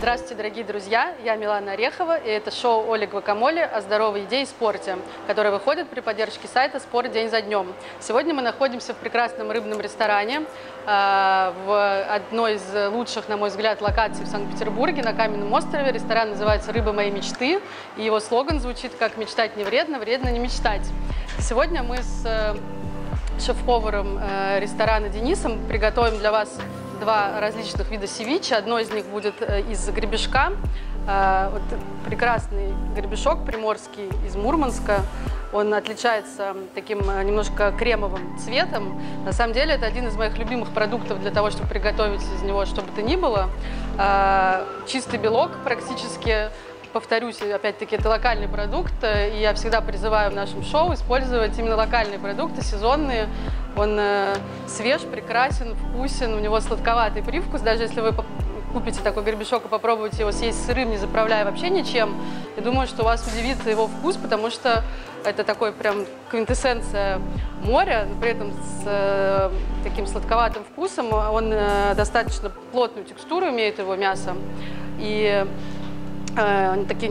Здравствуйте, дорогие друзья! Я Милана Орехова, и это шоу «Оли Гвакамоле» о здоровой еде и спорте, которое выходит при поддержке сайта «Спорт день за днем». Сегодня мы находимся в прекрасном рыбном ресторане в одной из лучших, на мой взгляд, локаций в Санкт-Петербурге, на Каменном острове. Ресторан называется «Рыба моей мечты», и его слоган звучит как «Мечтать не вредно, вредно не мечтать». Сегодня мы с шеф-поваром ресторана Денисом приготовим для вас два различных вида севиче. Одно из них будет из гребешка. Вот прекрасный гребешок приморский из Мурманска. Он отличается таким немножко кремовым цветом. На самом деле это один из моих любимых продуктов для того, чтобы приготовить из него что бы то ни было. Чистый белок практически. Повторюсь, опять-таки, это локальный продукт, и я всегда призываю в нашем шоу использовать именно локальные продукты, сезонные. Он свеж, прекрасен, вкусен, у него сладковатый привкус. Даже если вы купите такой гребешок и попробуете его съесть сырым, не заправляя вообще ничем, я думаю, что вас удивит его вкус, потому что это такой прям квинтэссенция моря, но при этом с таким сладковатым вкусом. Он достаточно плотную текстуру имеет, его мясо. И они такие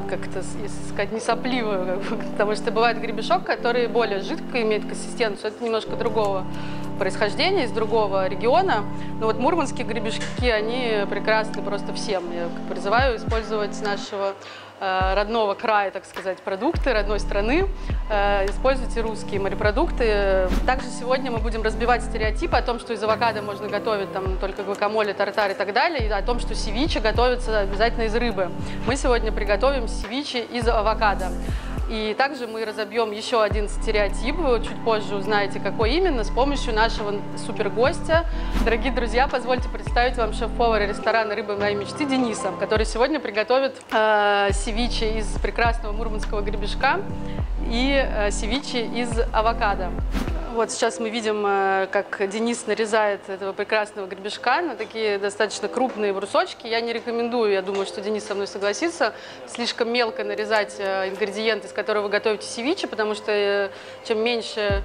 не сопливые, потому что бывает гребешок, который более жидко имеет консистенцию, это немножко другого происхождения, из другого региона. Но вот мурманские гребешки, они прекрасны просто всем. Я призываю использовать нашего родного края, так сказать, продукты, родной страны. Используйте русские морепродукты. Также сегодня мы будем разбивать стереотипы о том, что из авокадо можно готовить там только гвакамоле, тартар и так далее, и о том, что севиче готовится обязательно из рыбы. Мы сегодня приготовим севиче из авокадо. И также мы разобьем еще один стереотип, вы чуть позже узнаете, какой именно, с помощью нашего супергостя. Дорогие друзья, позвольте представить вам шеф-повара ресторана «Рыба моей мечты» Дениса, который сегодня приготовит севиче из прекрасного мурманского гребешка и севиче из авокадо. Вот сейчас мы видим, как Денис нарезает этого прекрасного гребешка на такие достаточно крупные брусочки. Я не рекомендую, я думаю, что Денис со мной согласится, слишком мелко нарезать ингредиенты, из которых вы готовите севиче, потому что чем меньше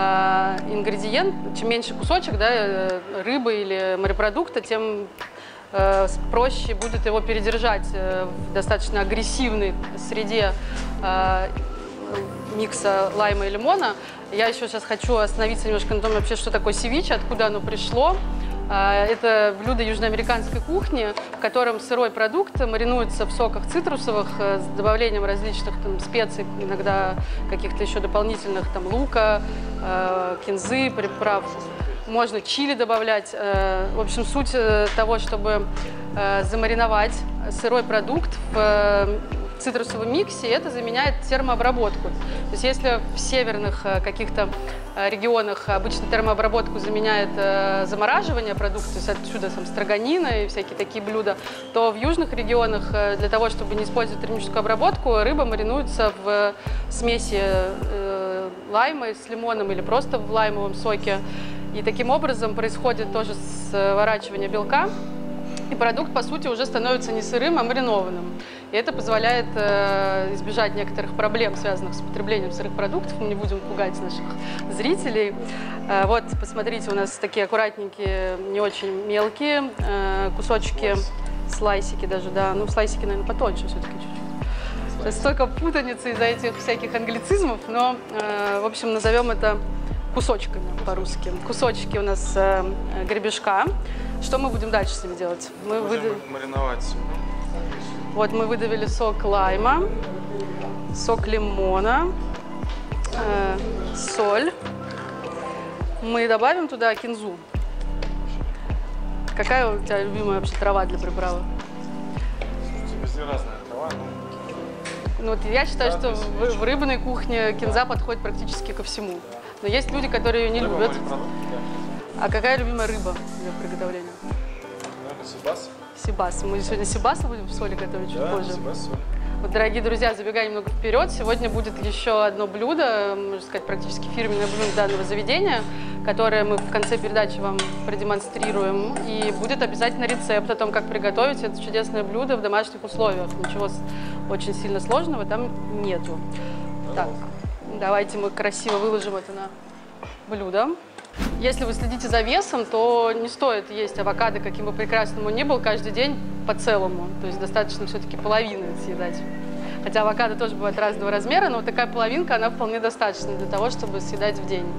чем меньше кусочек, да, рыбы или морепродукта, тем проще будет его передержать в достаточно агрессивной среде микса лайма и лимона. Я еще сейчас хочу остановиться немножко на том, вообще, что такое севиче, откуда оно пришло. Это блюдо южноамериканской кухни, в котором сырой продукт маринуется в соках цитрусовых с добавлением различных там специй, иногда каких-то еще дополнительных там лука, кинзы, приправ. Можно чили добавлять. В общем, суть того, чтобы замариновать сырой продукт в цитрусовом миксе, это заменяет термообработку. То есть если в северных каких-то регионах обычно термообработку заменяет замораживание продукта, то есть отсюда там строганина и всякие такие блюда, то в южных регионах для того, чтобы не использовать термическую обработку, рыба маринуется в смеси лайма с лимоном или просто в лаймовом соке. И таким образом происходит тоже сворачивание белка, и продукт, по сути, уже становится не сырым, а маринованным. И это позволяет избежать некоторых проблем, связанных с потреблением сырых продуктов. Мы не будем пугать наших зрителей. Вот, посмотрите, у нас такие аккуратненькие, не очень мелкие кусочки, слайсики даже, да. Ну, слайсики, наверное, потоньше все-таки чуть-чуть. Столько путаницы из-за этих всяких англицизмов, но, в общем, назовем это кусочками по-русски. Кусочки у нас гребешка. Что мы будем дальше с ними делать? Мы будем мариновать. Вот мы выдавили сок лайма, сок лимона, соль. Мы добавим туда кинзу. Какая у тебя любимая вообще трава для приправы? Везде разная трава. Ну, вот я считаю, что в рыбной кухне кинза подходит практически ко всему. Но есть люди, которые ее не любят. А какая любимая рыба для приготовления? Наверное, сибас. Сибас. Мы сегодня сибаса будем в соли готовить чуть позже. Сибас, соль. Вот, дорогие друзья, забегая немного вперед, сегодня будет еще одно блюдо, можно сказать, практически фирменное блюдо данного заведения, которое мы в конце передачи вам продемонстрируем. И будет обязательно рецепт о том, как приготовить это чудесное блюдо в домашних условиях. Ничего очень сильно сложного там нету. Так, давайте мы красиво выложим это на блюдо. Если вы следите за весом, то не стоит есть авокадо, каким бы прекрасным он ни был, каждый день по целому. То есть достаточно все-таки половины съедать. Хотя авокадо тоже бывает разного размера, но вот такая половинка, она вполне достаточна для того, чтобы съедать в день.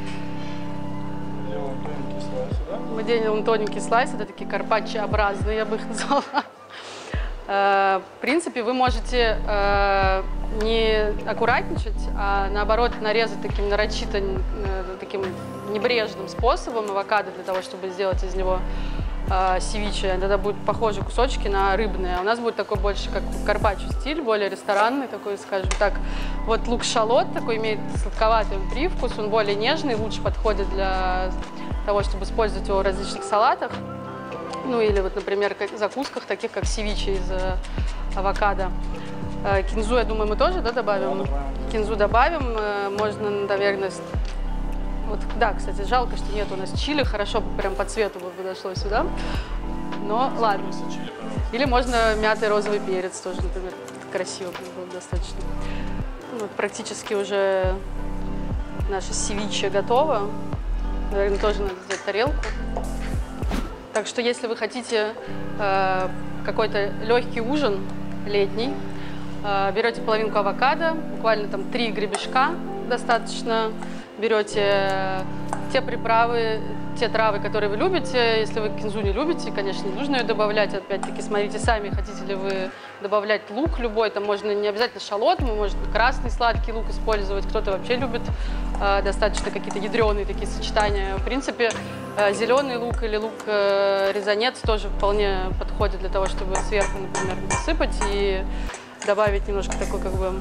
Делаем тоненькие слайсы, да? Мы делаем тоненькие слайсы, это такие карпаччо-образные, я бы их назвала. В принципе, вы можете не аккуратничать, а наоборот нарезать таким нарочито, таким небрежным способом авокадо для того, чтобы сделать из него севиче. Тогда будут похожи кусочки на рыбные. А у нас будет такой больше как карпаччо стиль, более ресторанный такой, скажем так. Вот лук-шалот такой имеет сладковатый привкус, он более нежный, лучше подходит для того, чтобы использовать его в различных салатах. Ну или вот, например, в закусках, таких как севиче из авокадо. Кинзу, я думаю, мы тоже, да, добавим? Кинзу добавим. Можно, наверное... Вот, да, кстати, жалко, что нет у нас чили. Хорошо бы прям по цвету бы подошло сюда. Но ладно. Или можно мятый розовый перец тоже, например. Красиво было бы достаточно. Вот, практически уже наше севиче готово. Наверное, тоже надо сделать тарелку. Так что, если вы хотите какой-то легкий ужин летний, берете половинку авокадо, буквально там 3 гребешка достаточно, берете те приправы, те травы, которые вы любите. Если вы кинзу не любите, конечно, не нужно ее добавлять. Опять-таки, смотрите сами, хотите ли вы добавлять лук любой. Там можно не обязательно шалот, можно красный сладкий лук использовать. Кто-то вообще любит достаточно какие-то ядреные такие сочетания. В принципе, зеленый лук или лук-резанец тоже вполне подходит для того, чтобы сверху, например, насыпать и добавить немножко такой как бы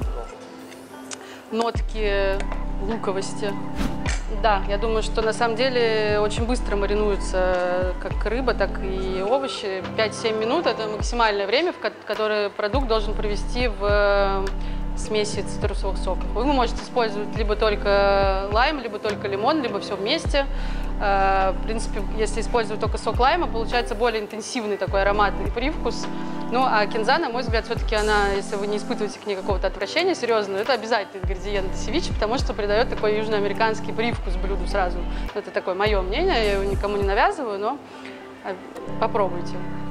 нотки луковости. Да, я думаю, что на самом деле очень быстро маринуется как рыба, так и овощи. 5-7 минут – это максимальное время, в которое продукт должен провести в смеси цитрусовых соков. Вы можете использовать либо только лайм, либо только лимон, либо все вместе. В принципе, если использовать только сок лайма, получается более интенсивный такой ароматный привкус. Ну, а кинза, на мой взгляд, все-таки она, если вы не испытываете к ней какого-то отвращения серьезного, это обязательный ингредиент севиче, потому что придает такой южноамериканский привкус блюду сразу. Это такое мое мнение, я его никому не навязываю, но попробуйте.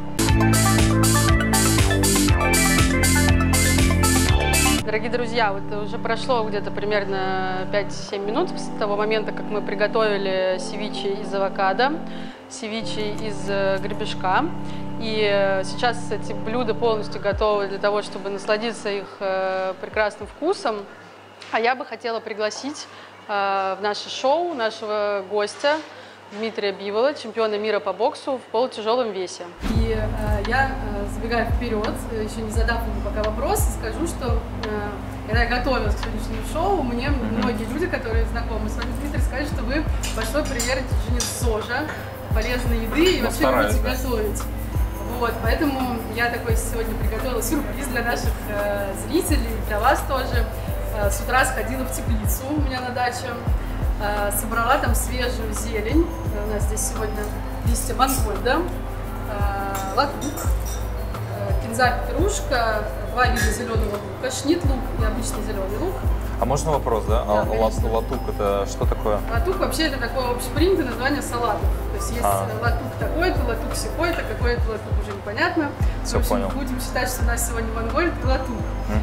Дорогие друзья, вот уже прошло где-то примерно 5-7 минут с того момента, как мы приготовили севиче из авокадо, севиче из гребешка. И сейчас эти блюда полностью готовы для того, чтобы насладиться их прекрасным вкусом. А я бы хотела пригласить в наше шоу нашего гостя Дмитрия Бивола, чемпиона мира по боксу в полутяжелом весе. И я, забегая вперед, еще не задав ему пока вопрос, скажу, что когда я готовилась к сегодняшнему шоу, мне многие люди, которые знакомы с вами, Дмитрий, сказали, что вы большой приверженец ЗОЖа, полезной еды и вообще любите готовить. Вот, поэтому я такой сегодня приготовила сюрприз для наших зрителей, для вас тоже. С утра сходила в теплицу у меня на даче, собрала там свежую зелень. У нас здесь сегодня листья мангольда, латук, кинза, петрушка, 2 вида зеленого лука, шнит-лук и обычный зеленый лук. А можно вопрос, да? Да, латук это что такое? Латук вообще это такое общепринятое название салатов. То есть есть латук такой-то, латук сякой-то, какой-то латук уже непонятно. Все, в общем, понял. будем считать, что у нас сегодня мангольд и латук.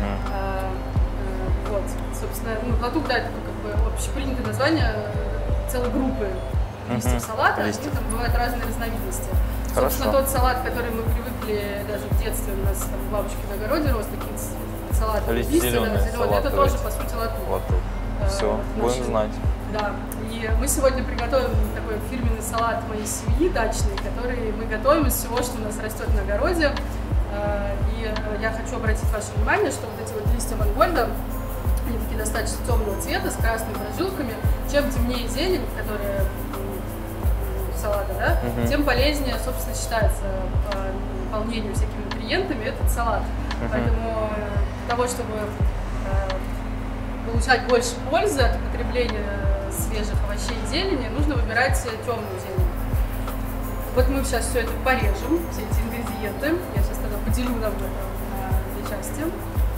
Вот, собственно, ну, латук, да, это как бы общепринятое название целой группы листьев салата, они там бывают разные разновидности. Хорошо. Собственно, тот салат, который мы привыкли даже в детстве, у нас там у бабушки на огороде рос, такие салаты, листья, зеленые, это тоже, по сути, латук. Все, будем знать. Да, и мы сегодня приготовим такой фирменный салат моей семьи дачный, который мы готовим из всего, что у нас растет на огороде. И я хочу обратить ваше внимание, что вот эти вот листья мангольда, они такие достаточно темного цвета, с красными прожилками. Чем темнее зелень, которая салата, да, тем полезнее, собственно, считается по наполнению всякими нутриентами этот салат. Поэтому для того, чтобы получать больше пользы от употребления свежих овощей и зелени, нужно выбирать темную зелень. Вот мы сейчас все это порежем, все эти ингредиенты. Я сейчас тогда поделю нам это на 2 части.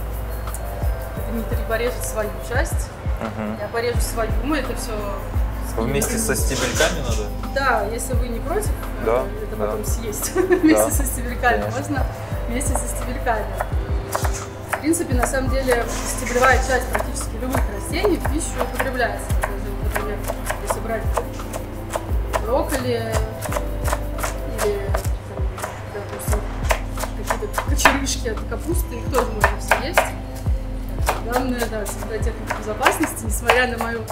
Дмитрий порежет свою часть, я порежу свою. Мы это все Вместе со стебельками надо? Да, если вы не против, Да, это да. потом съесть вместе Да, со стебельками. конечно. Можно вместе со стебельками. В принципе, на самом деле, стеблевая часть практически любых растений в пищу употребляется. Даже, например, если брать брокколи или, там, допустим, какие-то кочерышки от капусты, их тоже можно все есть. Главное, да, соблюдать технику безопасности. Несмотря на мою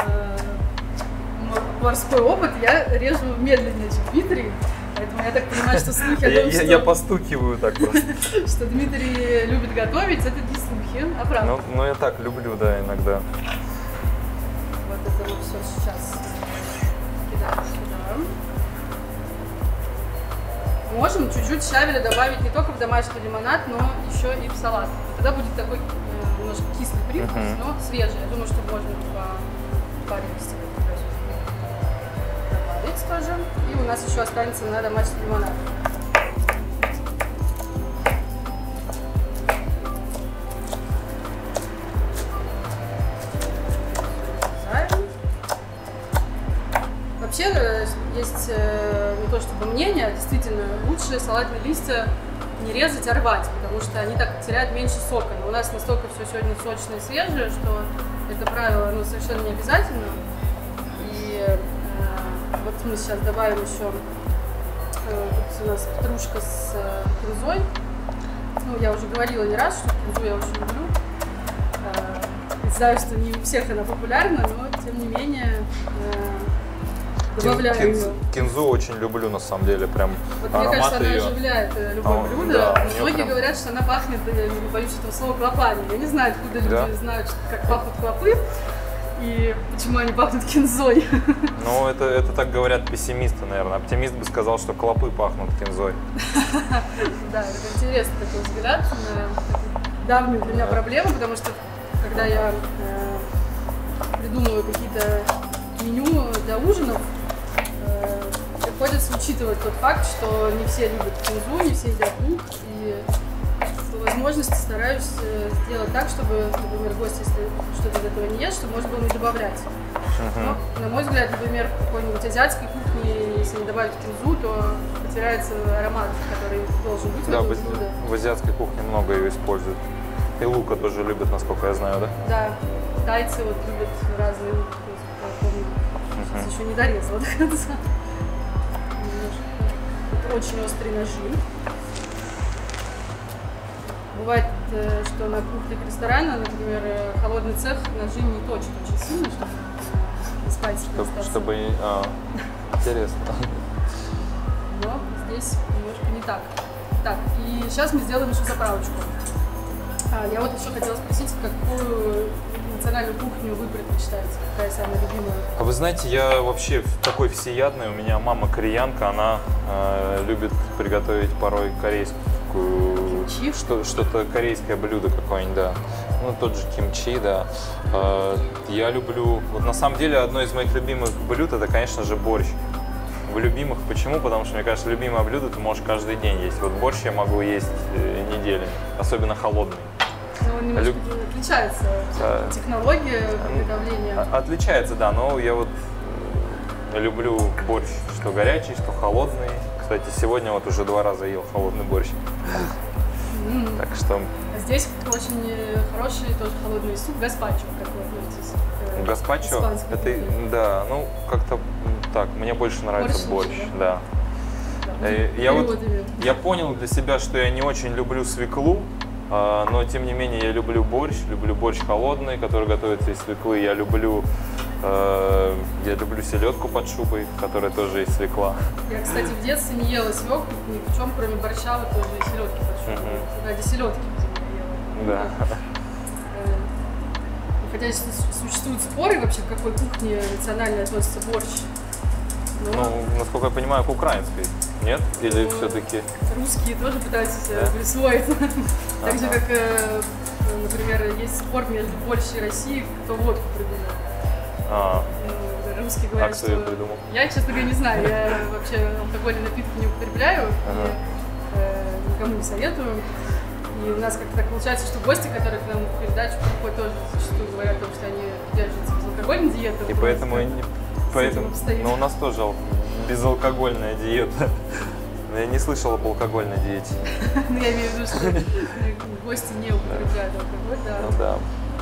морской опыт, я режу медленнее, чем Дмитрий. Поэтому я так понимаю, что слухи о том, Я постукиваю так просто. что Дмитрий любит готовить, это не слухи, а правда. Ну, я так люблю, да, иногда. Вот это мы все сейчас кидаем сюда. Можем чуть-чуть щавеля добавить не только в домашний лимонад, но еще и в салат. Тогда будет такой немножко кислый привкус, но свежий. Я думаю, что можно по паре листиков добавить тоже. И у нас еще останется на домашний лимонад. Вообще есть не то чтобы мнение, а действительно лучше салатные листья не резать, а рвать, потому что они так теряют меньше сока. Но у нас настолько все сегодня сочное и свежее, что это правило совершенно не обязательно. И вот мы сейчас добавим еще, тут у нас петрушка с кинзой. Ну, я уже говорила не раз, что кинзу я очень люблю. Знаю, что не у всех она популярна, но тем не менее добавляю ее. Кинзу очень люблю, на самом деле, прям Вот аромат мне кажется, она ее. оживляет любое блюдо. Да, Многие прям... говорят, что она пахнет, не боюсь этого слова, клопами. Я не знаю, откуда люди знают, как пахнут клопы и почему они пахнут кинзой. Ну, это так говорят пессимисты, наверное. Оптимист бы сказал, что клопы пахнут кинзой. Да, это интересный такой взгляд на давнюю для меня проблему, потому что когда я придумываю какие-то меню для ужинов, приходится учитывать тот факт, что не все любят кинзу, не все едят лук, и по возможности стараюсь сделать так, чтобы, например, гость, если что-то из этого не ест, чтобы можно было не добавлять. Но, на мой взгляд, например, в какой-нибудь азиатской кухне, если не добавить кинзу, то потеряется аромат, который должен быть в этом блюде. В азиатской кухне много ее используют. И лука тоже любят, насколько я знаю, да? Да, тайцы вот любят разные лук, я помню. Сейчас еще не дорезала до конца. Очень острые ножи. Бывает, что на кухнях ресторана, например, холодный цех ножи не точит очень сильно, чтобы спайси не остаться. Чтобы... интересно. Но здесь немножко не так. Так, и сейчас мы сделаем еще заправочку. Я вот еще хотела спросить, какую национальную кухню вы предпочитаете? Какая самая любимая? А вы знаете, я вообще такой всеядный. У меня мама кореянка, она любит приготовить порой корейскую... Кимчи? Что-то корейское блюдо какое-нибудь, да. Ну, тот же кимчи, да. Я люблю... Вот на самом деле, одно из моих любимых блюд, это, конечно же, борщ. В любимых. Почему? Потому что, мне кажется, любимое блюдо ты можешь каждый день есть. Вот борщ я могу есть неделями, особенно холодный. Ну, он немножко отличается. Технология приготовления. Отличается, да, но я вот люблю борщ, что горячий, что холодный. Кстати, сегодня вот уже 2 раза ел холодный борщ. Так что... Здесь очень хороший тоже холодный суп гаспачо. Как вы относитесь? Гаспачо? Это, да, ну как-то так, мне больше нравится борщ, да. Я понял для себя, что я не очень люблю свеклу, но тем не менее я люблю борщ холодный, который готовится из свеклы. Я люблю селедку под шубой, которая тоже из свекла. Я, кстати, в детстве не ела свеклу ни в чем, кроме борща, вот тоже и селедки под шубой. Ради селедки не ела. Да. Хотя существуют споры вообще, к какой кухне национально относится борщ. Но... Ну, насколько я понимаю, к украинской. Нет? Или все-таки... Русские тоже пытаются присвоить. Так же, как, например, есть спор между Польшей и Россией, кто водку придумал. Русские говорят, кто ее придумал? Я, честно говоря, не знаю. Я вообще алкогольные напитки не употребляю. И никому не советую. И у нас как-то так получается, что гости, которые к нам в передачу приходят, тоже зачастую говорят о том, что они держатся безалкогольной диеты. И поэтому Поэтому, обстоит. но у нас тоже безалкогольная диета. Я не слышал об алкогольной диете. Ну, я имею в виду, что гости не употребляют алкоголь, да. Ну да.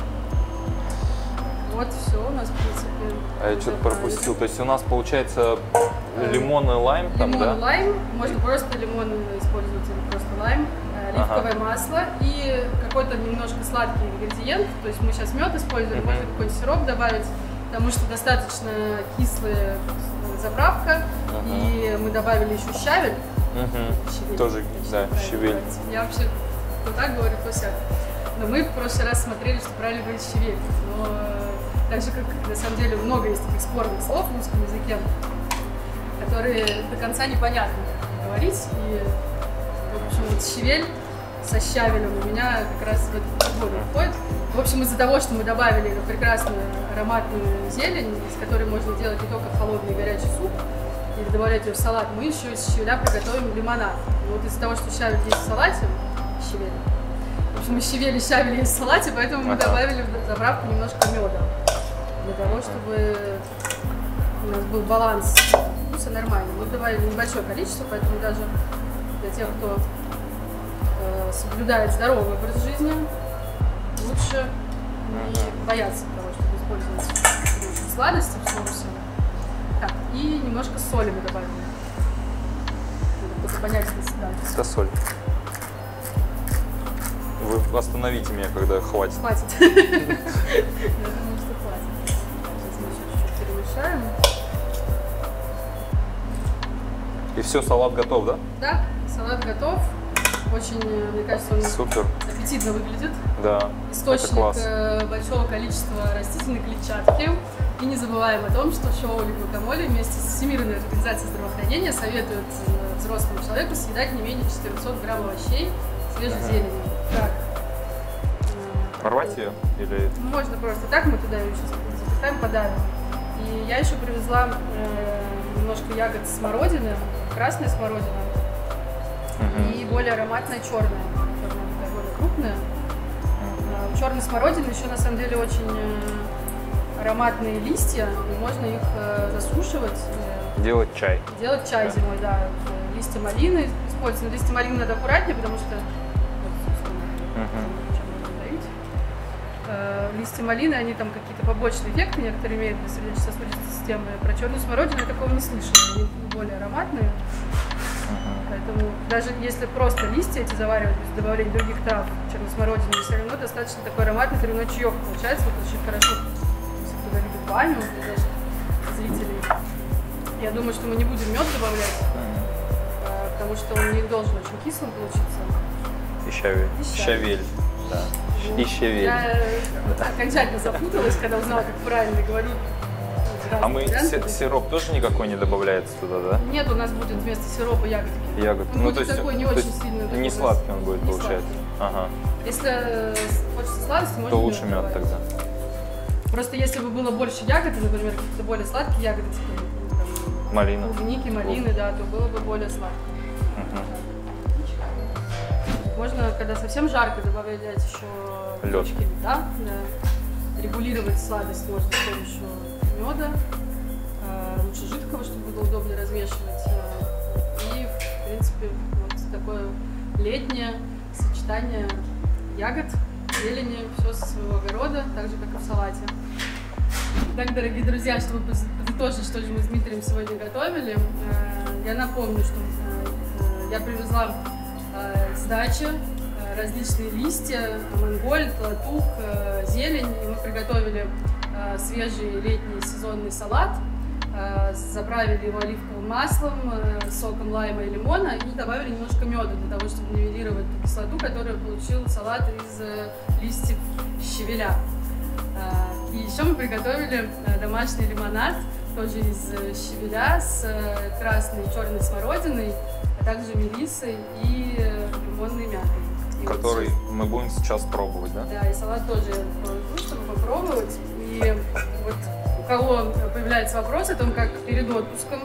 Вот все у нас, в принципе. А я что-то пропустил. То есть у нас получается лимон и лайм там, да? Лимон, лайм. Можно просто лимон использовать или просто лайм. Оливковое масло и какой-то немножко сладкий ингредиент. То есть мы сейчас мед используем, можно какой-то сироп добавить, потому что достаточно кислая заправка. И мы добавили еще щавель. Щавель. Тоже, да, щавель. Я вообще кто так говорю, кто сяк. Но мы в прошлый раз смотрели, что правильно говорить щавель. Но так же, как на самом деле много есть таких спорных слов в русском языке, которые до конца непонятно говорить. И, в общем, вот щавель со щавелем у меня как раз в эту категорию входит. В общем, из-за того, что мы добавили эту прекрасную ароматную зелень, из которой можно делать не только холодный и горячий суп, или добавлять ее в салат, мы еще из щавеля приготовим лимонад. И вот из-за того, что щавель есть в салате, щавель, в общем, щавель и щавель есть в салате, поэтому мы добавили в заправку немножко меда. Для того, чтобы у нас был баланс вкуса нормальный. Мы добавили небольшое количество, поэтому даже для тех, кто соблюдает здоровый образ жизни, лучше не бояться того, чтобы использовать сладости в соусе. Так, и немножко соли мы добавим. Надо только понять, да. Это соль. Вы остановите меня, когда хватит. Хватит. Я думаю, что хватит. Сейчас мы еще чуть-чуть перемешаем. И все, салат готов, да? Да, салат готов. Очень, мне кажется, он Супер. аппетитно выглядит. Да. Источник большого количества растительной клетчатки. И не забываем о том, что шоу «Оливье Гвакамоле» вместе с Всемирной организацией здравоохранения советует взрослому человеку съедать не менее 400 грамм овощей свежей зелени. Так. Рвать ее? Или... Можно просто так, мы туда ее сейчас запихаем, подавим. И я еще привезла немножко ягод смородины, красная смородина и более ароматная черная. Черная такая более крупная. У черной смородины еще на самом деле очень ароматные листья, и можно их засушивать. Делать чай. Делать чай зимой, да. Листья малины используются. Но листья малины надо аккуратнее, потому что листья малины, они там какие-то побочные эффекты некоторые имеют для сердечно-сосудистой системы. Про черную смородину я такого не слышала. Они более ароматные. Поэтому даже если просто листья эти заваривать без добавления других трав, черной смородины, все равно достаточно такой ароматный травяной чаек получается. Вот очень хорошо, если кто-то любит баню, даже зрителей. Я думаю, что мы не будем мед добавлять, потому что он не должен очень кислым получиться. И щавель. Щавель. Да. И щавель. Я окончательно запуталась, когда узнала, как правильно говорю. А мы сироп тоже никакой не добавляется туда, да? Нет, у нас будет вместо сиропа ягодки. Ягод. Он будет такой не очень сильный. Не сладкий он будет, получается. Ага. Если хочется сладости, можно то лучше мед тогда. Просто если бы было больше ягод, например, какие-то более сладкие ягоды, типа малина. Клубники, малины, да, то было бы более сладко. Можно, когда совсем жарко, добавлять еще лед. Да, да. Регулировать сладость можно с помощью меда, лучше жидкого, чтобы было удобно размешивать. И, в принципе, вот такое летнее сочетание ягод, зелени, все со своего огорода, так же, как и в салате. Так, дорогие друзья, чтобы подытожить, что же мы с Дмитрием сегодня готовили, я напомню, что я привезла с дачи различные листья, мангольд, латук, зелень, и мы приготовили свежий летний сезонный салат, заправили его оливковым маслом, соком лайма и лимона и добавили немножко меда для того, чтобы нивелировать ту кислоту, которую получил салат из листьев щавеля. И еще мы приготовили домашний лимонад, тоже из щавеля с красной и черной смородиной, а также мелиссой и лимонной мятой. Который вот мы будем сейчас пробовать, да? Да, и салат тоже я проведу, чтобы попробовать. И вот у кого появляется вопрос о том, как перед отпуском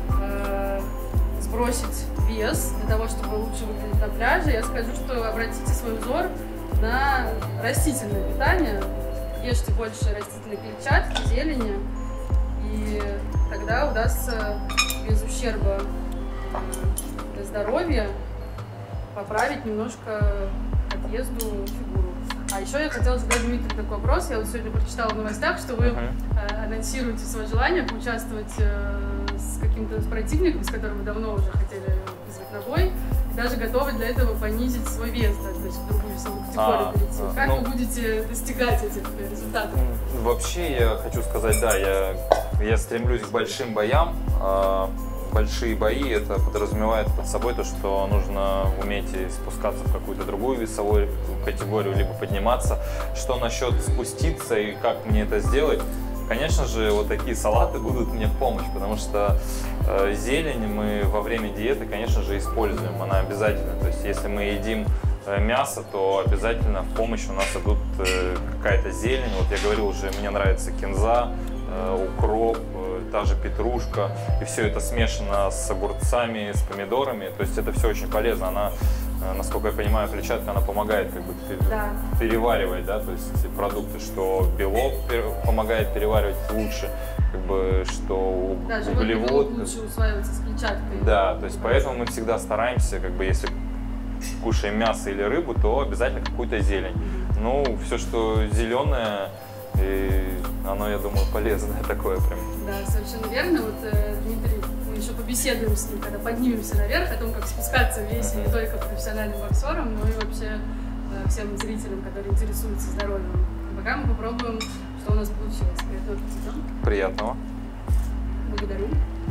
сбросить вес для того, чтобы лучше выглядеть на пляже, я скажу, что обратите свой взор на растительное питание. Ешьте больше растительной клетчатки, зелени. И тогда удастся без ущерба для здоровья поправить немножко отъезду фигуру. А еще я хотела задать Дмитрию такой вопрос. Я вот сегодня прочитала в новостях, что вы анонсируете свое желание поучаствовать с каким-то противником, с которым вы давно уже хотели вызвать на бой, и даже готовы для этого понизить свой вес, да, то есть в другую весовую категорию перейти. Как вы будете достигать этих результатов? Вообще, я хочу сказать, да, я стремлюсь к большим боям. Большие бои, это подразумевает под собой то, что нужно уметь спускаться в какую-то другую весовую категорию, либо подниматься. Что насчет спуститься и как мне это сделать? Конечно же, вот такие салаты будут мне в помощь, потому что зелень мы во время диеты, конечно же, используем, она обязательно. То есть, если мы едим мясо, то обязательно в помощь у нас идут какая-то зелень. Вот я говорил уже, мне нравится кинза, укроп, та же петрушка, и все это смешано с огурцами, с помидорами, то есть это все очень полезно. Она, насколько я понимаю, клетчатка, она помогает как бы переваривать, да, то есть продукты, что белок помогает переваривать лучше, как бы, что углевод лучше усваивается с клетчаткой. Да, то есть поэтому мы всегда стараемся, как бы, если кушаем мясо или рыбу, то обязательно какую-то зелень. Ну, все, что зеленое, и оно, я думаю, полезное такое прям. Да, совершенно верно. Вот, Дмитрий, мы еще побеседуем с ним, когда поднимемся наверх, о том, как спускаться в весе не только профессиональным боксерам, но и вообще всем зрителям, которые интересуются здоровьем. Пока мы попробуем, что у нас получилось. Приятного аппетита. Приятного. Благодарю.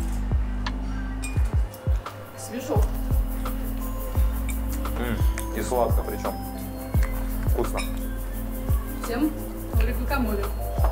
Свежо. И сладко причем. Вкусно. Всем Олег Гукамоле.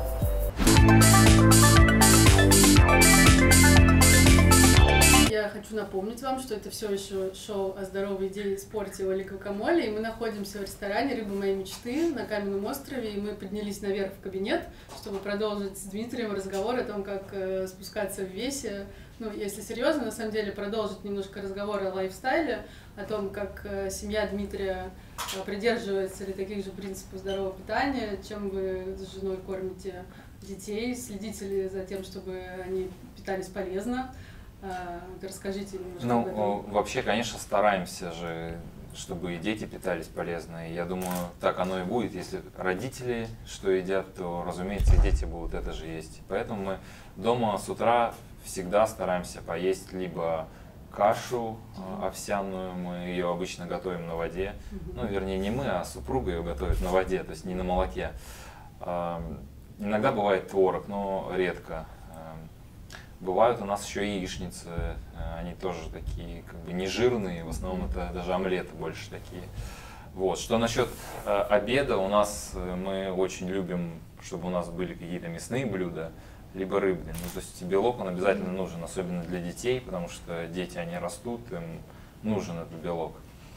Я хочу напомнить вам, что это все еще шоу о здоровой идее и спорте Олег Гукамоле, и мы находимся в ресторане «Рыба моей мечты» на Каменном острове, и мы поднялись наверх в кабинет, чтобы продолжить с Дмитрием разговор о том, как спускаться в весе. Ну, если серьезно, на самом деле, продолжить немножко разговор о лайфстайле, о том, как семья Дмитрия придерживается ли таких же принципов здорового питания, чем вы с женой кормите детей, следите ли за тем, чтобы они питались полезно. Расскажите немножко об этом. Вообще, конечно, стараемся же, чтобы и дети питались полезно. И я думаю, так оно и будет. Если родители что едят, то, разумеется, и дети будут это же есть. Поэтому мы дома с утра всегда стараемся поесть либо кашу овсяную, мы ее обычно готовим на воде. Ну, вернее, не мы, а супруга ее готовит на воде, то есть не на молоке. Иногда бывает творог, но редко. Бывают у нас еще яичницы, они тоже такие как бы не жирные, в основном это даже омлеты больше такие. Вот. Что насчет обеда, у нас мы очень любим, чтобы у нас были какие-то мясные блюда, либо рыбные. Ну, то есть белок он обязательно нужен, особенно для детей, потому что дети, они растут, им нужен этот белок.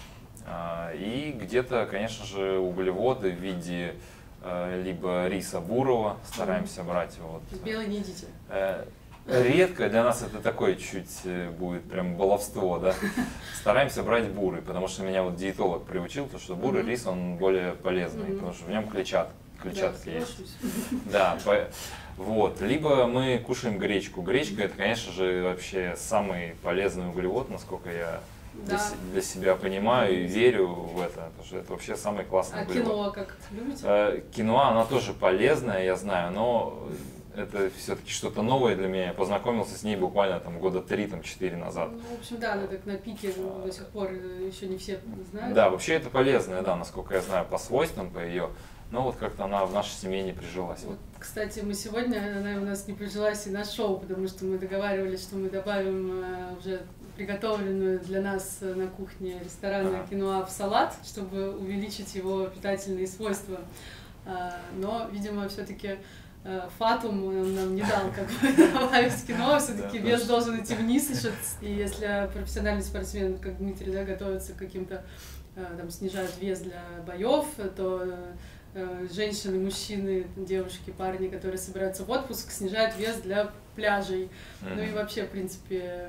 И где-то, конечно же, углеводы в виде либо риса бурого стараемся брать. Вот. Белый не едите? Редко, для нас это такое чуть будет прям баловство, да. Стараемся брать бурый, потому что меня вот диетолог приучил, то, что бурый рис, он более полезный, потому что в нем клетчатка есть. Да, вот. Либо мы кушаем гречку. Гречка это, конечно же, вообще самый полезный углевод, насколько я для себя понимаю и верю в это, потому что это вообще самый классный углевод. А киноа как любите? Киноа, она тоже полезная, я знаю, но это все-таки что-то новое для меня. Я познакомился с ней буквально там года 3-4 назад. Ну, в общем, да, она так на пике до сих пор еще не все знают. Да, вообще это полезная, да, насколько я знаю, по свойствам, по ее. Но вот как-то она в нашей семье не прижилась. Вот, кстати, мы сегодня, она у нас не прижилась и на шоу, потому что мы договаривались, что мы добавим уже приготовленную для нас на кухне ресторана киноа в салат, чтобы увеличить его питательные свойства. Но, видимо, все-таки фатум он нам не дал, как бы, добавить кино, все-таки вес должен идти вниз, и если профессиональный спортсмен, как Дмитрий, да, готовится к каким-то, там, снижают вес для боев, то женщины, мужчины, девушки, парни, которые собираются в отпуск, снижают вес для пляжей. Ну и вообще, в принципе,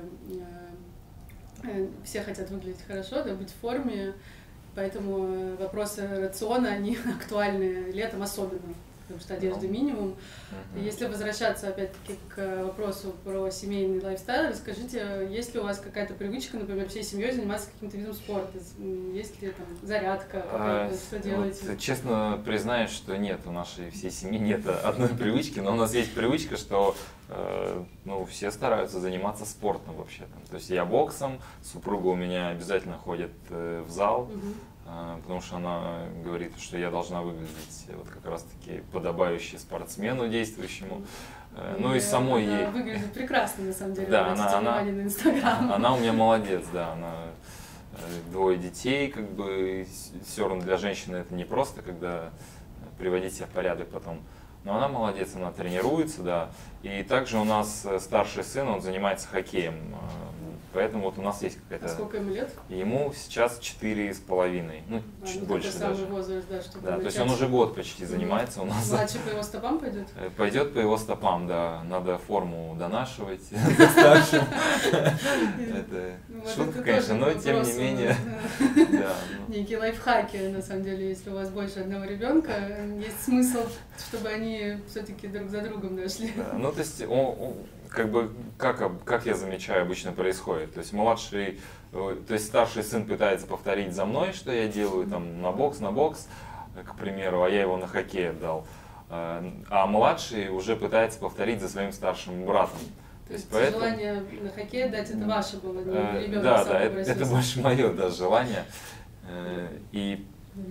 все хотят выглядеть хорошо, да, быть в форме, поэтому вопросы рациона, они актуальны летом особенно. потому что одежды минимум. И если возвращаться опять-таки к вопросу про семейный лайфстайл, расскажите, есть ли у вас какая-то привычка, например, всей семьей заниматься каким-то видом спорта? Есть ли там зарядка какая-то, что делаете? Вот, честно признаюсь, что нет, у нашей всей семьи нет одной привычки, но у нас есть привычка, что ну, все стараются заниматься спортом вообще. То есть я боксом, супруга у меня обязательно ходит в зал, потому что она говорит, что я должна выглядеть вот как раз-таки подобающей спортсмену действующему. Ну и самой ей. Выглядит прекрасно, на самом деле. Да, на Инстаграм. Она у меня молодец, да. Она 2 детей, как бы все равно для женщины это не просто, когда приводить себя в порядок потом. Но она молодец, она тренируется, да. И также у нас старший сын, он занимается хоккеем. Поэтому вот у нас есть какая-то... А сколько ему лет? Ему сейчас 4,5, ну чуть больше даже. Самый возраст, да, чтобы да, то есть он уже год почти занимается у нас. Младший по его стопам пойдет? Пойдет по его стопам, да. Надо форму донашивать за старшим. Это шутка, конечно, но тем не менее. Некие лайфхаки, на самом деле, если у вас больше одного ребенка, есть смысл, чтобы они все-таки друг за другом дошли. Ну, то есть, как бы, как я замечаю, обычно происходит. То есть младший, то есть старший сын пытается повторить за мной, что я делаю, там, на бокс, к примеру, а я его на хоккей отдал. А младший уже пытается повторить за своим старшим братом. То есть поэтому... желание на хоккей дать, это ваше было, не ребенок да, сам да, попросился. это больше мое, да, желание. И...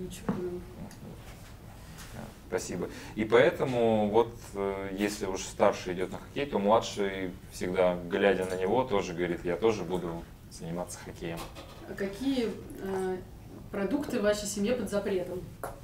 Спасибо. И поэтому вот если уж старший идет на хоккей, то младший всегда, глядя на него, тоже говорит, я тоже буду заниматься хоккеем. А какие продукты в вашей семье под запретом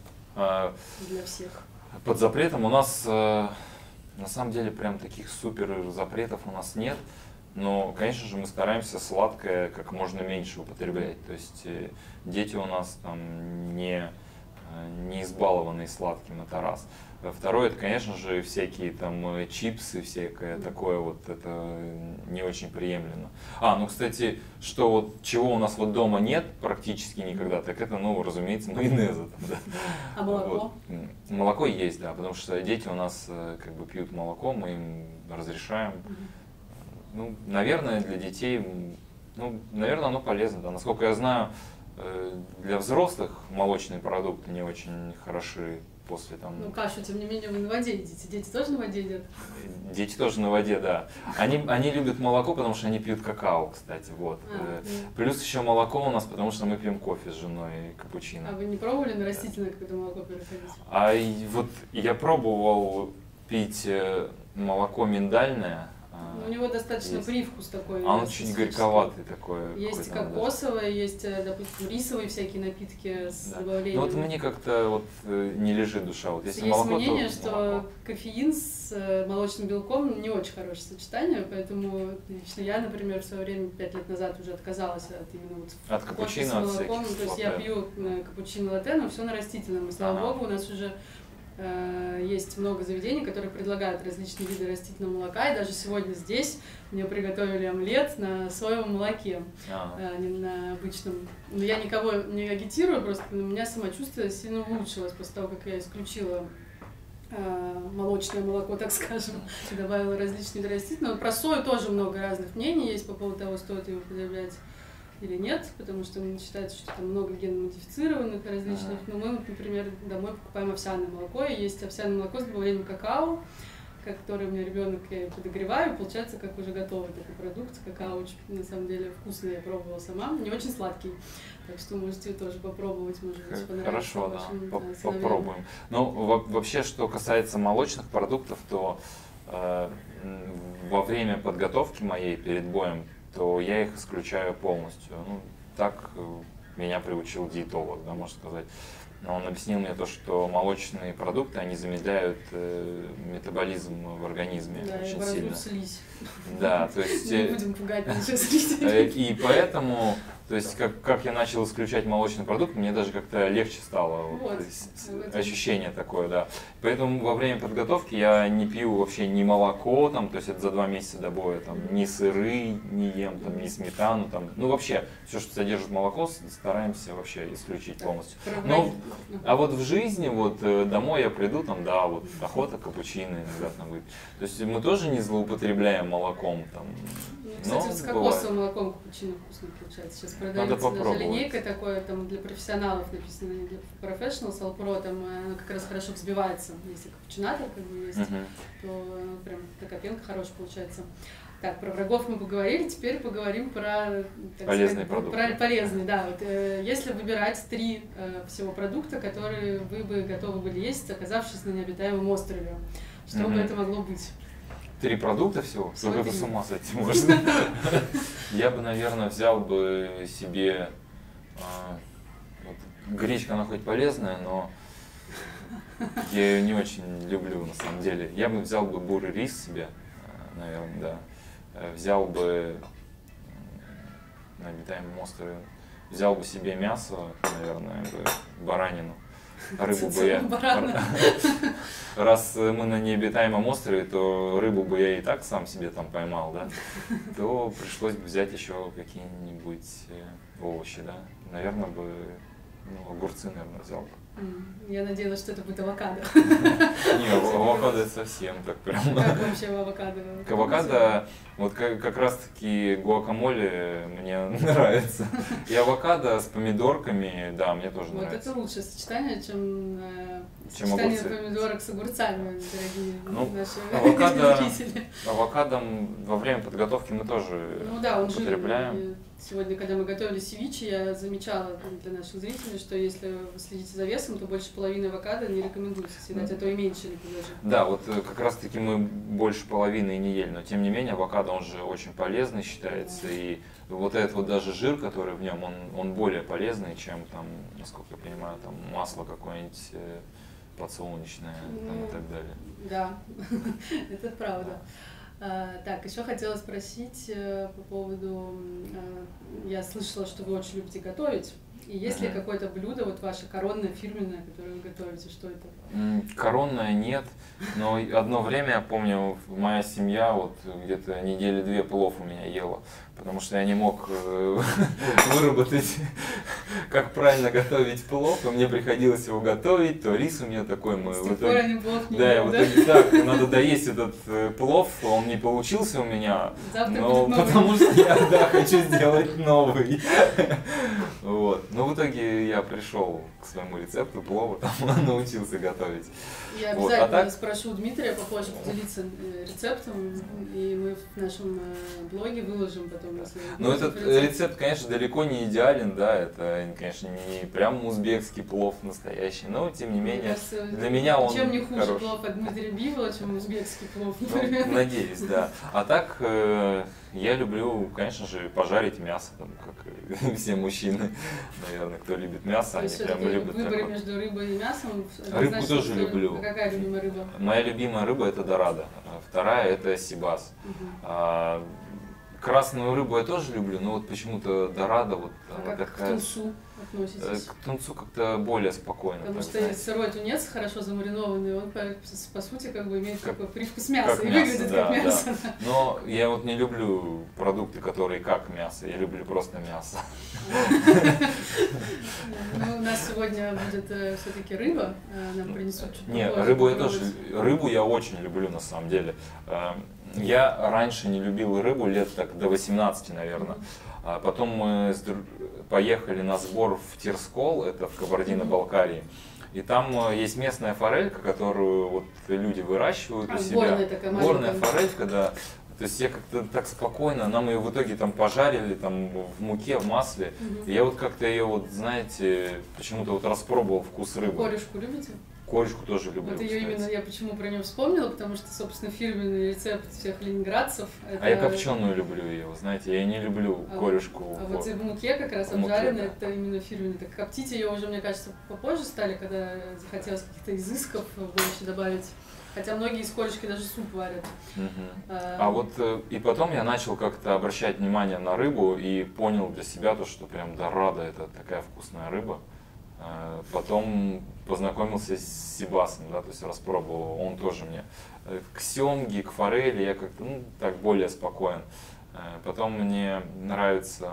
для всех? Под запретом у нас на самом деле прям таких супер запретов у нас нет. Но, конечно же, мы стараемся сладкое как можно меньше употреблять. То есть дети у нас там не избалованные сладким, это раз. Второе, это, конечно же, всякие там чипсы, всякое такое вот, это не очень приемлемо. Ну, кстати, что вот, чего у нас вот дома нет практически никогда, так это, ну, разумеется, майонеза. Там, да. А молоко? Вот. Молоко есть, да, потому что дети у нас как бы пьют молоко, мы им разрешаем. Ну, наверное, для детей, ну, наверное, оно полезно, да. Насколько я знаю, для взрослых молочные продукты не очень хороши после там... Ну, кашу, тем не менее, вы на воде едите. Дети тоже на воде едят? Дети тоже на воде, да. Они любят молоко, потому что они пьют какао, кстати, вот. Плюс еще молоко у нас, потому что мы пьем кофе с женой, капучино. А вы не пробовали на растительное какое-то молоко переходить? Вот я пробовал пить молоко миндальное. У него достаточно привкус такой. Он чуть горьковатый такой. Есть кокосовое, есть, допустим, рисовые всякие напитки с добавлением. Ну вот мне как-то вот не лежит душа. Вот если есть молоко, мнение, то что молоко. кофеин с молочным белком не очень хорошее сочетание, поэтому лично я, например, в свое время, 5 лет назад, уже отказалась от именно вот от кофе с капучино, молоком. То есть я пью капучино латте, но все на растительном. И слава богу, у нас уже есть много заведений, которые предлагают различные виды растительного молока, и даже сегодня здесь мне приготовили омлет на соевом молоке, не на обычном. Но я никого не агитирую, просто у меня самочувствие сильно улучшилось после того, как я исключила молочное молоко, так скажем, и добавила различные виды растительного. Про сою тоже много разных мнений есть по поводу того, стоит ее употреблять или нет, потому что считается, что там много генно-модифицированных различных. Но мы, например, домой покупаем овсяное молоко, и есть овсяное молоко с добавлением какао, который у меня ребенок, я его подогреваю, получается как уже готовый такой продукт. Какао очень, на самом деле, вкусный, я пробовала сама, не очень сладкий, так что можете тоже попробовать, может быть, понравится. Хорошо, да, попробуем. Ну, вообще, что касается молочных продуктов, то во время подготовки моей перед боем, то я их исключаю полностью. Ну, так меня приучил диетолог, да, можно сказать. Но он объяснил мне то, что молочные продукты, они замедляют метаболизм в организме очень сильно. Слизь. Да, то есть... Не будем пугать наших зрителей. И поэтому То есть, как я начал исключать молочный продукт, мне даже как-то легче стало. Вот. Ощущение такое, да. Поэтому во время подготовки я не пью вообще ни молоко, там, то есть это за 2 месяца до боя, там, ни сыры не ем, там, ни сметану, там, ну вообще, все, что содержит молоко, стараемся вообще исключить полностью. Но, а вот в жизни, вот домой я приду, там, да, вот охота капучино иногда там выпить. То есть мы тоже не злоупотребляем молоком, там. Кстати, с кокосовым молоком капучино вкусно получается. Сейчас продается даже линейка такое, там для профессионалов написано, не для professionals, Alpro, там оно как раз хорошо взбивается. Если капучинатор как бы есть, то оно прям такая пенка хорошая получается. Так, про врагов мы поговорили, теперь поговорим про полезные продукты. Полезные, да. Вот, если выбирать 3 всего продукта, которые вы бы готовы были есть, оказавшись на необитаемом острове, что бы это могло быть? 3 продукта всего? Только это с ума сойти можно. Я бы, наверное, взял бы себе... Гречка, она хоть полезная, но я ее не очень люблю на самом деле. Я бы взял бы бурый рис себе, наверное, да. Взял бы на обитаемом острове, взял бы себе мясо, наверное, баранину. Рыбу бы я... Раз мы на необитаемом острове, то рыбу бы я и так сам себе там поймал, да, то пришлось бы взять еще какие-нибудь овощи, да. Наверное, бы, огурцы, наверное, взял бы. Я надеялась, что это будет авокадо. Не, авокадо это совсем так прям. Как вообще авокадо? К авокадо, вот как раз таки гуакамоле мне нравится. И авокадо с помидорками, да, мне тоже нравится. Вот это лучшее сочетание, чем огурцы. помидорок с огурцами, дорогие наши зрители. Авокадо во время подготовки мы тоже употребляем. Сегодня, когда мы готовили севиче, я замечала для наших зрителей, что если вы следите за весом, то больше половины авокадо не рекомендуется съедать, а то и меньше даже. Да, вот как раз таки мы больше половины и не ели, но тем не менее авокадо, он же очень полезный считается, и вот этот вот даже жир, который в нем, он более полезный, чем там, насколько я понимаю, там масло какое-нибудь подсолнечное там, и так далее. Да, это правда. Так, еще хотела спросить по поводу, я слышала, что вы очень любите готовить. И есть ли какое-то блюдо, вот ваше коронное, фирменное, которое вы готовите, что это? Коронное нет, но одно время, я помню, моя семья вот где-то 2 недели плов у меня ела, потому что я не мог выработать, как правильно готовить плов, и мне приходилось его готовить, то рис у меня такой, мы в итоге... Да, в итоге так, надо доесть этот плов, он не получился у меня, но потому что я, хочу сделать новый. Вот. Но в итоге я пришел к своему рецепту плова, там научился готовить. Я обязательно спрошу Дмитрия попозже поделиться рецептом, и мы в нашем блоге выложим потом. Ну этот рецепт, конечно, далеко не идеален, да, это, конечно, не прям узбекский плов настоящий, но тем не менее для меня он чем не хуже хорош. Плов от Дмитрия Бивола, чем узбекский плов, например. Ну, надеюсь, да. А так я люблю, конечно же, пожарить мясо, там, как все мужчины, наверное, кто любит мясо, они прям любят. Выбор между рыбой и мясом. Рыбу тоже люблю. А какая любимая рыба? Моя любимая рыба это дорадо, вторая это сибас. Красную рыбу я тоже люблю, но вот почему-то дорадо вот она как такая. К тунцу относитесь? К тунцу как-то более спокойно. Потому что знаете. Сырой тунец хорошо замаринованный, он по сути как бы имеет такой привкус мяса как и мясо, выглядит да, как мясо. Да. Но я вот не люблю продукты, которые как мясо, я люблю просто мясо. Ну, у нас сегодня будет все-таки рыба, нам принесут чуть Нет, попозже. рыбу я очень люблю на самом деле. Я раньше не любил рыбу лет так до 18, наверное. А потом мы поехали на сбор в Тирскол, это в Кабардино-Балкарии. И там есть местная форелька, которую вот люди выращивают у себя. Горная форелька, да. То есть я как-то так спокойно, нам ее в итоге там пожарили там в муке, в масле. И я вот как-то ее вот, знаете, почему-то вот распробовал вкус рыбы. Корешку любите? Корешку тоже люблю. Вот ее именно я почему про нее вспомнила, потому что, собственно, фирменный рецепт всех ленинградцев. Это... А я копченую люблю ее, знаете, я не люблю корешку. А вот в муке как раз обжаренная, это именно фирменный. Так коптить ее уже, мне кажется, попозже стали, когда захотелось каких-то изысков в овощи добавить. Хотя многие из корочки даже суп варят. А вот и потом я начал как-то обращать внимание на рыбу и понял для себя то, что прям дорада это такая вкусная рыба. Потом познакомился с сибасом, да, то есть распробовал, он тоже мне к семге, к форели я как-то, ну, так более спокоен. Потом мне нравится,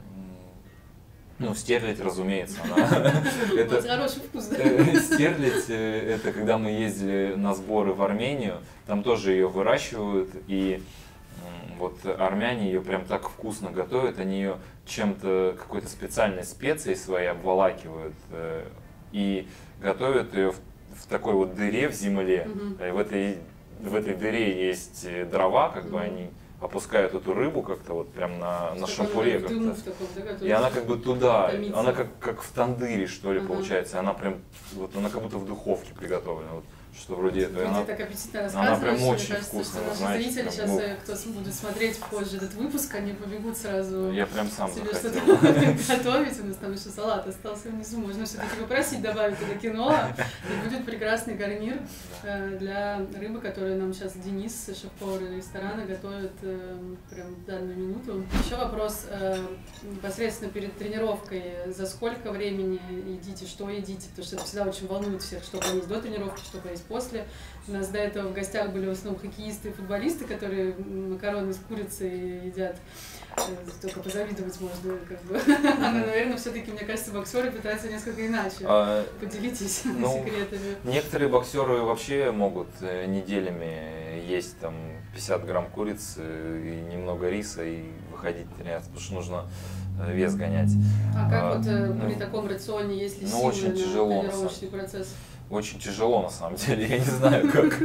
ну, стерлядь, разумеется, Это хороший вкус, да? Стерлядь, это когда мы ездили на сборы в Армению, там тоже ее выращивают, и вот армяне ее прям так вкусно готовят, они ее чем-то, какой-то специальной специей своей обволакивают и готовят ее в такой вот дыре в земле. И в этой дыре есть дрова, как бы они опускают эту рыбу как-то вот прям на шампуре как-то. И она как бы туда, она как в тандыре, что ли, получается. Она прям, вот она как будто в духовке приготовлена. Вот, что вроде этого. Она так аппетитно она прям рассказываешь, очень мне кажется, вкусная, что наши знаете, зрители прям, сейчас, кто будет смотреть позже этот выпуск, они побегут сразу я прям сам себе захотел. что-то готовить. У нас там еще салат остался внизу. Можно все-таки попросить добавить туда киноа, и будет прекрасный гарнир для рыбы, которую нам сейчас Денис, шеф-повар ресторана, готовит прям в данную минуту. Еще вопрос непосредственно перед тренировкой. За сколько времени едите, что едите? Потому что это всегда очень волнует всех, что поесть до тренировки, что поесть после. У нас до этого в гостях были в основном хоккеисты и футболисты, которые макароны с курицей едят. Только позавидовать можно, как бы. Но, наверное, все-таки, мне кажется, боксеры питаются несколько иначе. Поделитесь секретами. Некоторые боксеры вообще могут неделями есть там 50 грамм курицы и немного риса и выходить тренироваться, потому что нужно вес гонять. А как вот при таком рационе, есть ли силы очень на тяжело, тренировочный процесс? Очень тяжело, на самом деле, я не знаю как.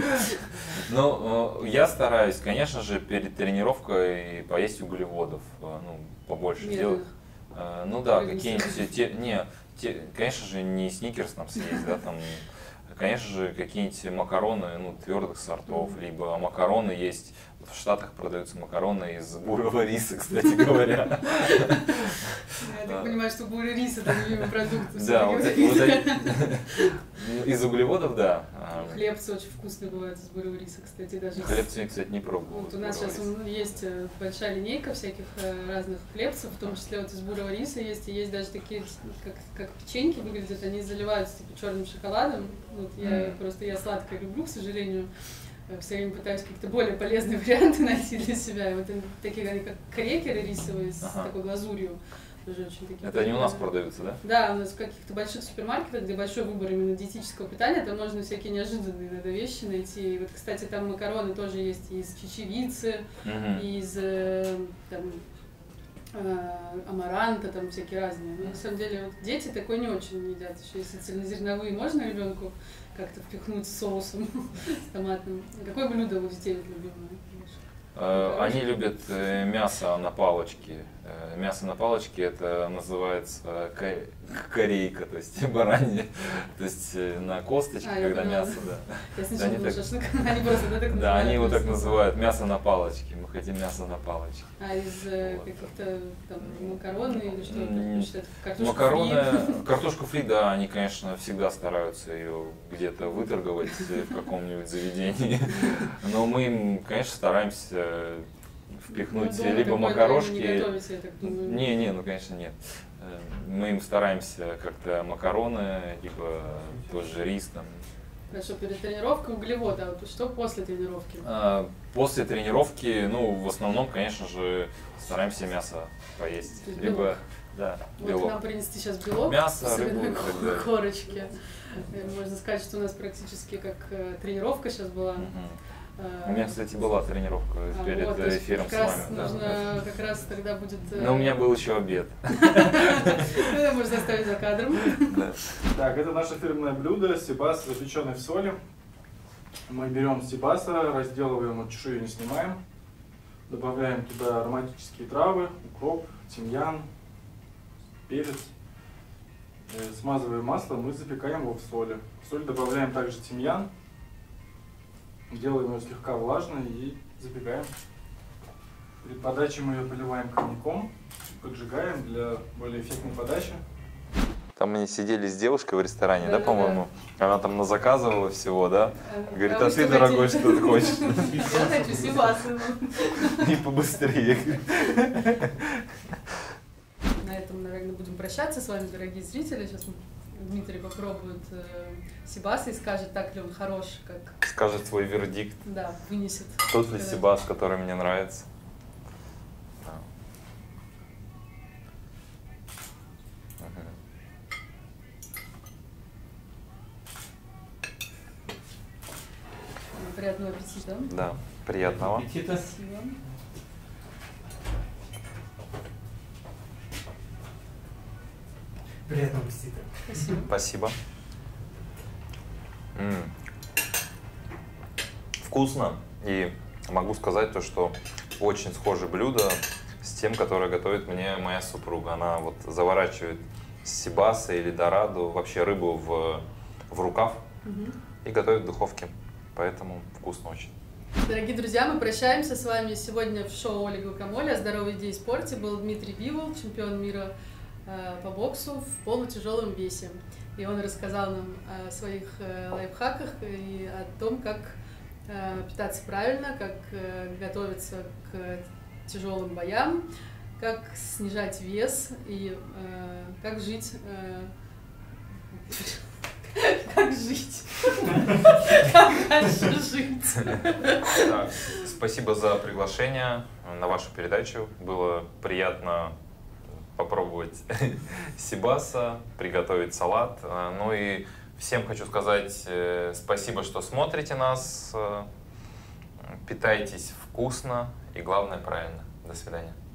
Но я стараюсь, конечно же, перед тренировкой поесть углеводов, ну, побольше сделать. Ну да, какие-нибудь, конечно же, не сникерс там съесть, да, там, конечно же, какие-нибудь макароны, ну, твердых сортов, либо макароны есть. В Штатах продаются макароны из бурого риса, кстати говоря. Я так понимаю, что бурый рис это любимый продукт. Да, из углеводов, да. Хлебцы очень вкусные бывают из бурого риса, кстати, даже. Хлебцы я, кстати, не пробовал. Вот у нас сейчас есть большая линейка всяких разных хлебцев, в том числе вот из бурого риса есть, и есть даже такие, как печеньки выглядят, они заливаются типа черным шоколадом. Вот я сладкое люблю, к сожалению. Все время пытаюсь какие-то более полезные варианты найти для себя. И вот такие они как крекеры рисовые с такой глазурью. Тоже очень такие. Это не у нас продаются, да? Да, у нас в каких-то больших супермаркетах, где большой выбор именно диетического питания, там можно всякие неожиданные иногда вещи найти. И вот, кстати, там макароны тоже есть из чечевицы, из амаранта, там всякие разные. Но на самом деле вот дети такое не очень едят. Еще если цельнозерновые можно ребенку как-то впихнуть с соусом, с томатным. Какое блюдо у детей любимое? Они любят мясо на палочке. Мясо на палочке это называется корейка, то есть баранье, то есть на косточке, когда мясо, да. Я сначала думала, шашлык, они просто так называют. Да, они его так называют, мясо на палочке, мы хотим мясо на палочке. А из каких-то там макароны или что-то? Макароны, картошку фри, да, они, конечно, всегда стараются ее где-то выторговать в каком-нибудь заведении, но мы им, конечно, стараемся впихнуть либо макарошки. Ну конечно нет. Мы им стараемся как-то макароны, либо тоже рис там. Хорошо, перед тренировкой углеводы, а вот что после тренировки? После тренировки, ну, в основном, конечно же, стараемся мясо поесть. Либо, да, белок. Вот нам принести сейчас белок, мясо, рыбу, корочки. Можно сказать, что у нас практически как тренировка сейчас была. У меня, кстати, была тренировка перед эфиром с вами. Нужно как раз тогда будет... Но у меня был еще обед. Это можно оставить за кадром. Так, это наше фирменное блюдо, сибас, запеченный в соли. Мы берем сибаса, разделываем, от чешую не снимаем. Добавляем туда ароматические травы, укроп, тимьян, перец. Смазываем маслом и запекаем его в соли. В соль добавляем также тимьян. Делаем ее слегка влажной и запекаем. Перед подачей мы ее поливаем коньяком, поджигаем для более эффектной подачи. Там они сидели с девушкой в ресторане, да, Да-да-да. по-моему? Она там назаказывала всего, да? Говорит, вы а что ты, дорогой, хотите?» что ты хочешь? Я хочу Сибасу. И побыстрее. На этом, наверное, будем прощаться с вами, дорогие зрители. Сейчас Дмитрий попробует Сибаса и скажет, так ли он хорош, как, Скажет свой вердикт. да, вынесет. Тот ли Когда- Сибас, который мне нравится. Да. Мгм. Приятного аппетита. Да, приятного. Аппетита. Спасибо. Приятного аппетита. Спасибо. Спасибо. Вкусно. И могу сказать то, что очень схоже блюдо с тем, которое готовит мне моя супруга. Она вот заворачивает сибаса или дораду, вообще рыбу в рукав Мгм. и готовит в духовке. Поэтому вкусно очень. Дорогие друзья, мы прощаемся с вами. Сегодня в шоу Оли Гвакамоле о здоровой еде и спорте был Дмитрий Бивол, чемпион мира по боксу в полутяжелом весе. И он рассказал нам о своих лайфхаках и о том, как питаться правильно, как готовиться к тяжелым боям, как снижать вес и как жить. Как жить? Как дальше жить? Так, спасибо за приглашение на вашу передачу. Было приятно попробовать сибаса, приготовить салат. Ну и всем хочу сказать спасибо, что смотрите нас. Питайтесь вкусно и, главное, правильно. До свидания.